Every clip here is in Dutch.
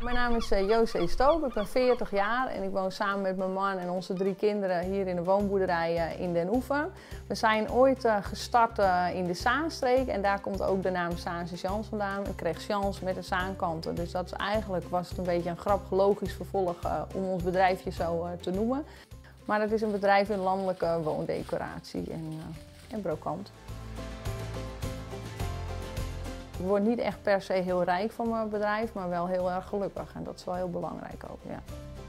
Mijn naam is José Stoop, ik ben 40 jaar en ik woon samen met mijn man en onze 3 kinderen hier in de woonboerderij in Den Oever. We zijn ooit gestart in de Zaanstreek en daar komt ook de naam Zaanse Chans vandaan. Ik kreeg chance met de zaankanten, dus dat is eigenlijk was het een beetje een grappig logisch vervolg om ons bedrijfje zo te noemen. Maar het is een bedrijf in landelijke woondecoratie en brokant. Ik word niet echt per se heel rijk van mijn bedrijf, maar wel heel erg gelukkig. En dat is wel heel belangrijk ook, ja.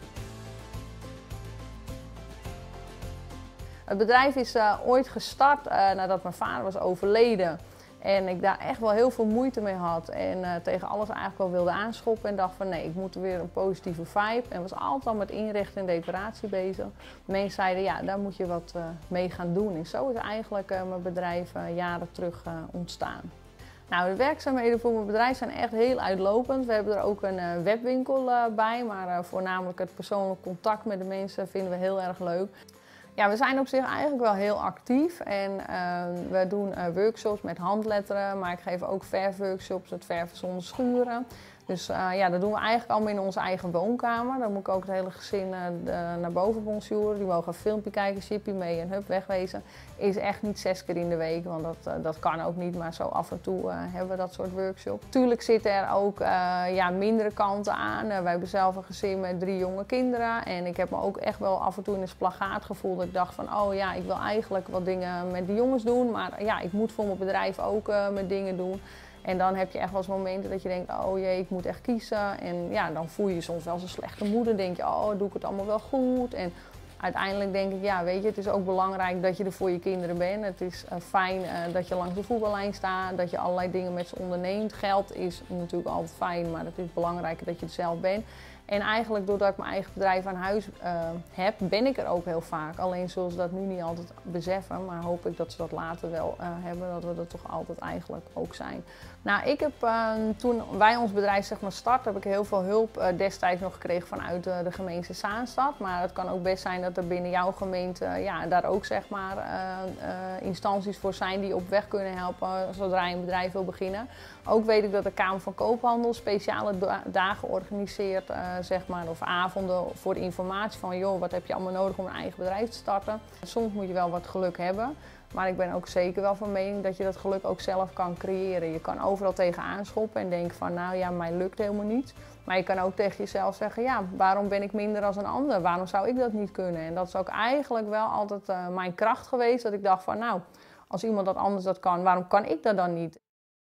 Het bedrijf is ooit gestart nadat mijn vader was overleden. En ik daar echt wel heel veel moeite mee had. En tegen alles eigenlijk wel wilde aanschoppen. En dacht van nee, ik moet weer een positieve vibe. En was altijd al met inrichten en decoratie bezig. Mensen zeiden ja, daar moet je wat mee gaan doen. En zo is eigenlijk mijn bedrijf jaren terug ontstaan. Nou, de werkzaamheden voor mijn bedrijf zijn echt heel uitlopend. We hebben er ook een webwinkel bij, maar voornamelijk het persoonlijk contact met de mensen vinden we heel erg leuk. Ja, we zijn op zich eigenlijk wel heel actief en we doen workshops met handletteren, maar ik geef ook verfworkshops, het verven zonder schuren. Dus ja, dat doen we eigenlijk allemaal in onze eigen woonkamer. Dan moet ik ook het hele gezin naar boven bonjouren. Die mogen een filmpje kijken, chippy mee en hup, wegwezen. Is echt niet 6 keer in de week, want dat kan ook niet. Maar zo af en toe hebben we dat soort workshops. Tuurlijk zitten er ook ja, mindere kanten aan. Wij hebben zelf een gezin met 3 jonge kinderen. En ik heb me ook echt wel af en toe in een splagaat gevoeld. Dat ik dacht van, oh ja, ik wil eigenlijk wat dingen met de jongens doen. Maar ja, ik moet voor mijn bedrijf ook met dingen doen. En dan heb je echt wel eens momenten dat je denkt, oh jee, ik moet echt kiezen. En ja, dan voel je je soms wel eens een slechte moeder. Denk je, oh, doe ik het allemaal wel goed? En uiteindelijk denk ik, ja, weet je, het is ook belangrijk dat je er voor je kinderen bent. Het is fijn dat je langs de voetballijn staat, dat je allerlei dingen met ze onderneemt. Geld is natuurlijk altijd fijn, maar het is belangrijker dat je er zelf bent. En eigenlijk doordat ik mijn eigen bedrijf aan huis heb, ben ik er ook heel vaak. Alleen zullen ze dat nu niet altijd beseffen, maar hoop ik dat ze dat later wel hebben, dat we er toch altijd eigenlijk ook zijn. Nou, ik heb toen wij ons bedrijf zeg maar starten, heb ik heel veel hulp destijds nog gekregen vanuit de gemeente Zaanstad. Maar het kan ook best zijn dat er binnen jouw gemeente ja, daar ook zeg maar instanties voor zijn die op weg kunnen helpen zodra je een bedrijf wil beginnen. Ook weet ik dat de Kamer van Koophandel speciale dagen organiseert, zeg maar, of avonden voor informatie van joh, wat heb je allemaal nodig om een eigen bedrijf te starten. Soms moet je wel wat geluk hebben, maar ik ben ook zeker wel van mening dat je dat geluk ook zelf kan creëren. Je kan overal tegenaan schoppen en denken van nou ja, mij lukt helemaal niet. Maar je kan ook tegen jezelf zeggen, ja, waarom ben ik minder dan een ander? Waarom zou ik dat niet kunnen? En dat is ook eigenlijk wel altijd mijn kracht geweest, dat ik dacht van nou, als iemand dat anders dat kan, waarom kan ik dat dan niet?